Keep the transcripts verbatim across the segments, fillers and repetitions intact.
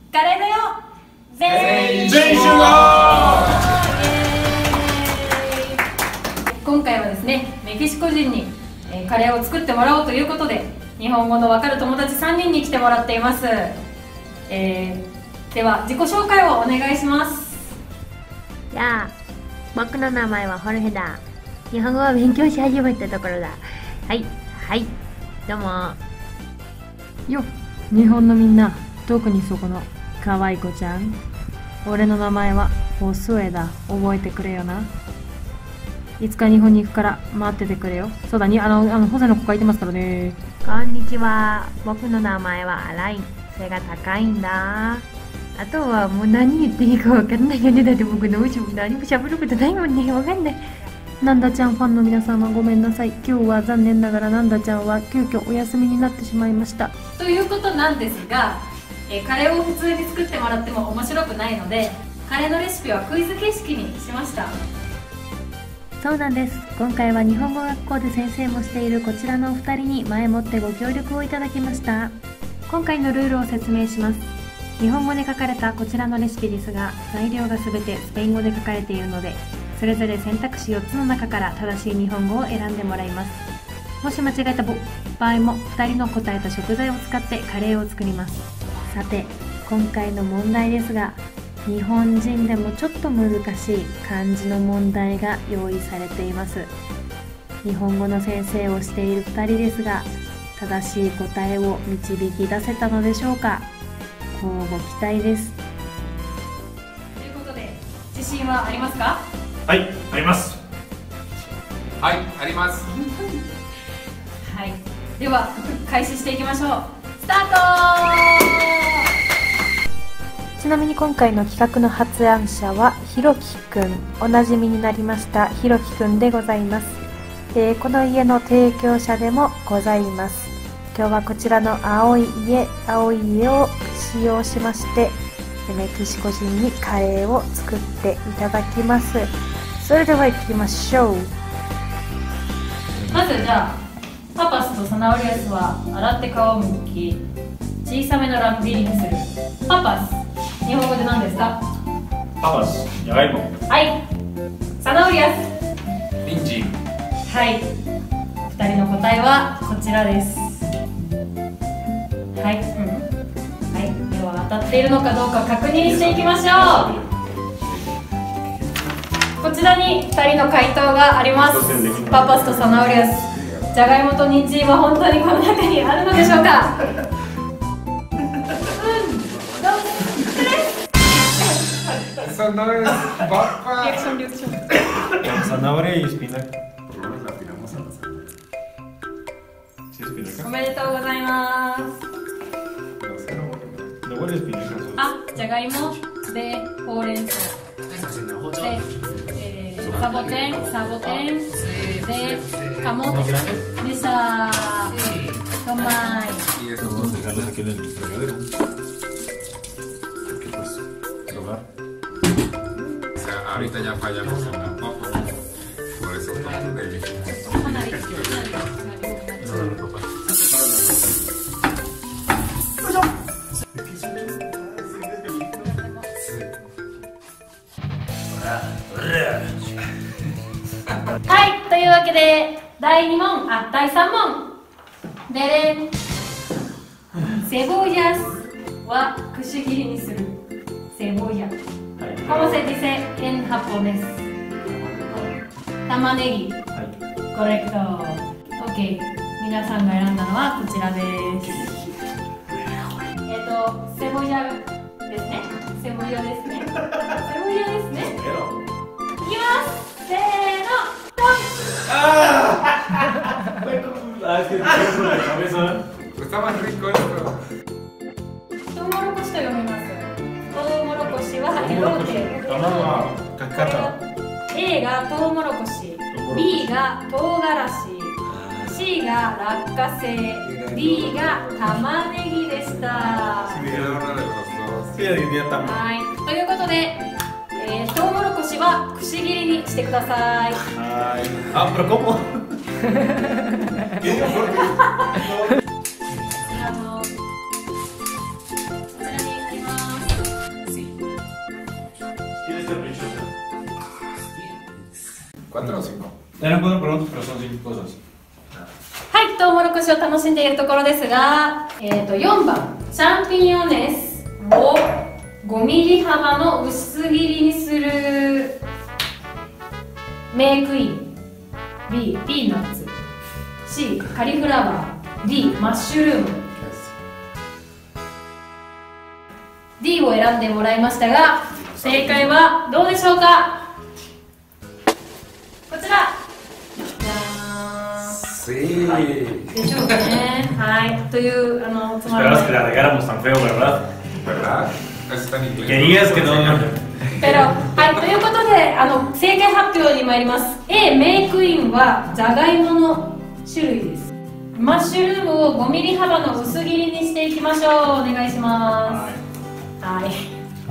カレーだよ全員全員集合。 今回はですね、メキシコ人にえーカレーを作ってもらおうということで、日本語のわかる友達さんにんに来てもらっています。えー、では自己紹介をお願いします。 やあ、僕の名前はホルヘだ。日本語を勉強し始めたところだ。はいはいどうもよ、日本のみんな、特にそこの可愛い子ちゃん、俺の名前はホスエだ。覚えてくれよな。いつか日本に行くから待っててくれよ。そうだに、あの、あのホセの子書いてますからね。 こんにちは、僕の名前はアライン。背が高いんだ。あとはもう何言っていいか分かんないよね。だって僕のうちも何も喋ることないもんね。分かんない。なんだちゃんファンの皆様ごめんなさい。今日は残念ながらなんだちゃんは急遽お休みになってしまいました。 ということなんですが、えーカレーを普通に作ってもらっても面白くないので、カレーのレシピはクイズ形式にしました。 そうなんです。今回は日本語学校で先生もしているこちらのお二人に前もってご協力をいただきました。今回のルールを説明します。日本語で書かれたこちらのレシピですが、材料がすべてスペイン語で書かれているので、それぞれ選択肢よっつの中から正しい日本語を選んでもらいます。もし間違えた場合もふたりの答えた食材を使ってカレーを作ります。さて、今回の問題ですが、日本人でもちょっと難しい漢字の問題が用意されています。日本語の先生をしているふたりですが、正しい答えを導き出せたのでしょうか。乞うご期待です。 ということで、自信はありますか？ はい、あります。 はい、あります。 はい、では開始していきましょう。スタート。 ちなみに今回の企画の発案者はひろきくん、おなじみになりましたひろきくんでございます。えーこの家の提供者でもございます。今日はこちらの青い家、青い家を使用しまして、メキシコ人にカレーを作っていただきます。それでは行きましょう。 まずじゃあ、パパスとサナオリアスは洗って皮をむき、小さめの乱切りにする。パパス、日本語で何ですか？ パパス、じゃがいも。 はい。サナオリアス。 人参。 はい。ふたりの答えはこちらです。はい、うん、はい、では当たっているのかどうか確認していきましょう。こちらにふたりの回答があります。パパスとサナオリアス。じゃがいもと人参は本当にこの中にあるのでしょうか？うん、どう Eso no es papa. リアクションリアクション。 Zanahoria y espinaca. Por lo menos la tiramos a la sala. ¿Sí espinaca? おめでとうございます。 No sé, no, No huele a espinaca. あ、じゃがいもでほうれん草で、えー、サボテン、サボテンでカモテでした。うまい。 y eso Vamos a dejarlos aquí en el fregadero. Porque pues, probar. o sea, ahorita ya fallamos en la papa. Por eso estamos débiles. かなりかなり No, no, no, papá. はい、というわけでだいに問、あ、だいさん問。でれん。セボヤスはくし切りにする。セボヤ。¿Cómo se dice en japonés? 玉ねぎ。コレクト。OK。皆さんが選んだのはこちらです。えっと、セボヤですね。セボヤですね。セボヤですね。いきます。せーの。 Ah, es que tengo la cabeza. Está más rico esto. トウモロコシと読みます。トウモロコシはエロテ。 Toma, cacata. A がトウモロコシ、B が唐辛子、C が落花生、D が玉ねぎでした。 Era uno de los dos. Sí, adiviné también. はい、ということで、えー、トウモロコシはくし切りにしてください。 Ay. Ah, pero ¿cómo? ¿Qué? あのこちらにあります。 cuatro o cinco. Eran cuatro preguntas, pero son cinco cosas. はい、トウモロコシを楽しんでいるところですが、えー、とよんばん、シャンピニオネスをごミリ幅の薄切りにするメークイン、 B、ピーナッツ、 C、カリフラワー、 D、マッシュルーム。 D を選んでもらいましたが、正解はどうでしょうか。こちら Sí. でしょうね。はい、というあのつまら Esperabas な que い la regáramos tan feo, ¿verdad? ¿Verdad? Está en inglés. Querías que no. ペロ。はい、ということであの正解発表に参ります。 A、メイクインはじゃがいもの種類です。マッシュルームをごミリ幅の薄切りにしていきましょう。お願いします。はい。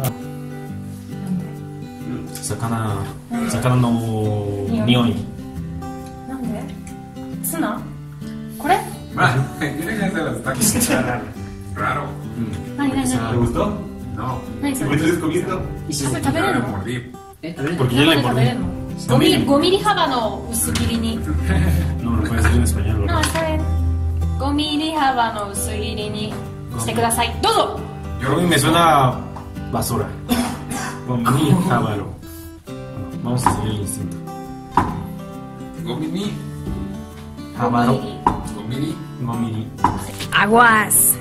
魚、魚の匂い。 なんで？ツナ？これ？ Ah, tiene que hacer los tacos. Raro. 何何 ¿Te 何？ gustó? No. 何それ？ ¿Estás comiendo? 食べ食べれ Ya る me の？ mordí. Porque ya le 食べれ mordí. るの？ごミリ、ごミリ幅の薄切りに。 No, lo puedes decir en español, あ、 ¿verdad? それ。ごミリ幅の薄切りにしてください。どうぞ。 Yo creo que me suena basura. Con mi jábaro. Vamos a seguir el instinto. Gomini. Jábaro. Gomini. Gomiri. Aguas.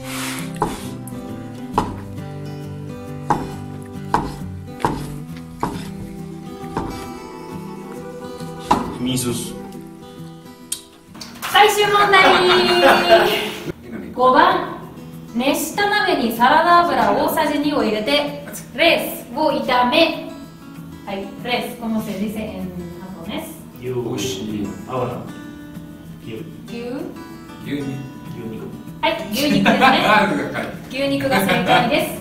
Misus. 最終問題。ごばん、熱した鍋にサラダ油大さじにを入れてレースを炒め、はい、レース、como se dice en japonés? Yushi. Ahora. Yu. 牛、 Yuni. Yunico. はい、牛肉ですね。牛肉が正解です。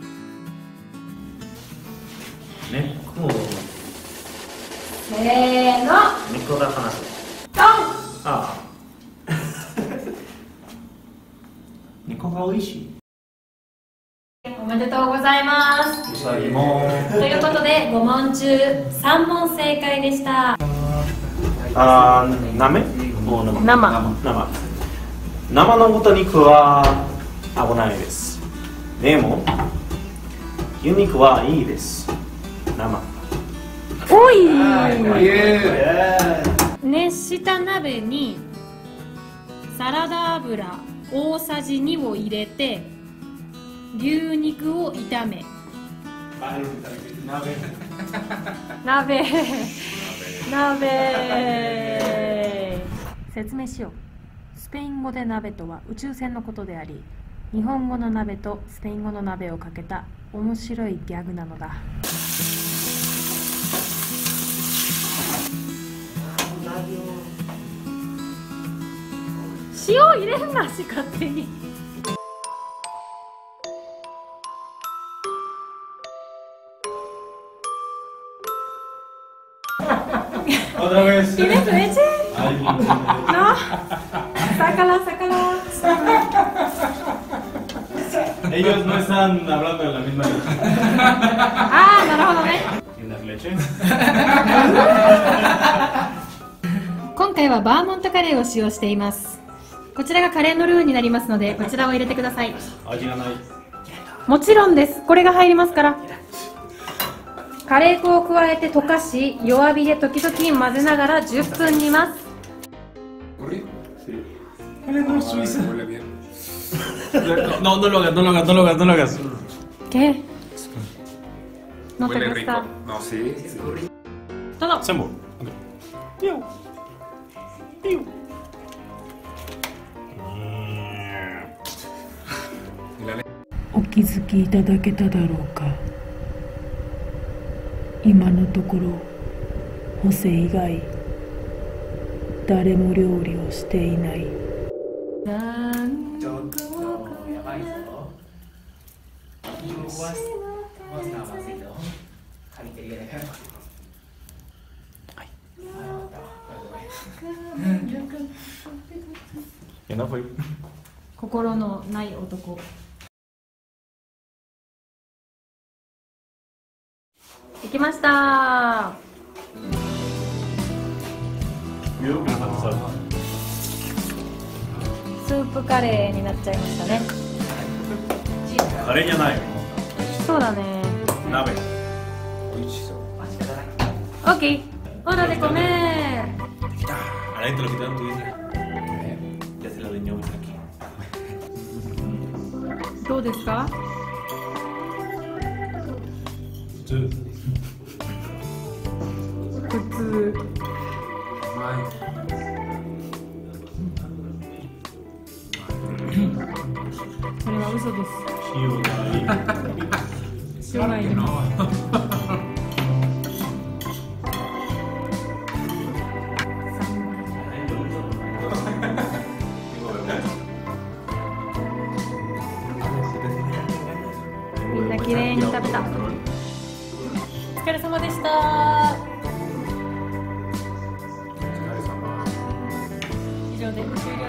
Neko. せーの、 Neko da hanasu. ドン。 Ah. Neko ga oishii. おめでとうございます。 Usagi mo. ということでごもん中さんもん正解でした。 あー、なめ？もう生。生。生。生の豚肉は危ないです。でも、牛肉はいいです。生。 おい。 熱した鍋にサラダ油大さじにを入れて牛肉を炒め、 鍋。鍋。 説明しよう。スペイン語で鍋とは宇宙船のことであり、日本語の鍋とスペイン語の鍋をかけた面白いギャグなのだ。 塩入れんなし勝手に。 Otra vez. ¿Tienes leche? Ay, No. Sácala, sácala. ellos no están hablando de la misma leche. Ah, なるほどね。 ¿Tienes leche? 今回はバーモントカレーを使用しています。こちらがカレーのルーになりますので、こちらを入れてください。 味がない。 もちろんです。これが入りますから。カレー粉を加えて溶かし、弱火で時々混ぜながらじゅっぷん煮ます。 ¿Curry? Huele muy suiza. Huele bien. No, no lo hagas, no lo hagas, no lo hagas, no lo hagas. ¿Qué? ¿No te Huele gusta? rico. No, sí. Todo. Sembo. Piu. Piu. お気づきいただけただろうか。今のところホセ以外誰も料理をしていない。 ¿Qué no fue? 心のない男。できました。 スープカレーになっちゃいましたね。 カレーじゃないよ。 そうだね。 鍋。 オッケー。hora de comer. Adentro lo quitaron tu vida. Ya se la dañamos aquí. どうですか？ 普通。 普通。それは嘘です。 塩がいい。 塩がいい。みんな綺麗に食べた。お疲れ様でした。以上で終了。